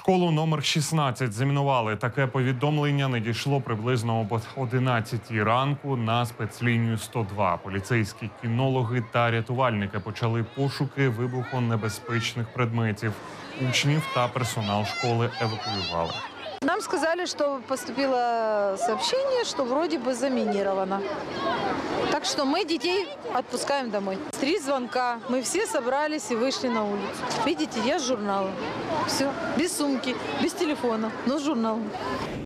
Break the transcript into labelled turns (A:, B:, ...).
A: Школу номер 16 замінували. Таке повідомлення надійшло приблизно об 11 ранку на спецлінію 102. Поліцейські, кінологи та рятувальники почали пошуки вибухонебезпечних предметів. Учнів та персонал школи евакуювали.
B: Нам сказали, что поступило сообщение, что вроде бы заминировано. Так что мы детей отпускаем домой. 3 звонка. Мы все собрались и вышли на улицу. Видите, я с журналом. Все. Без сумки, без телефона, но с журналом.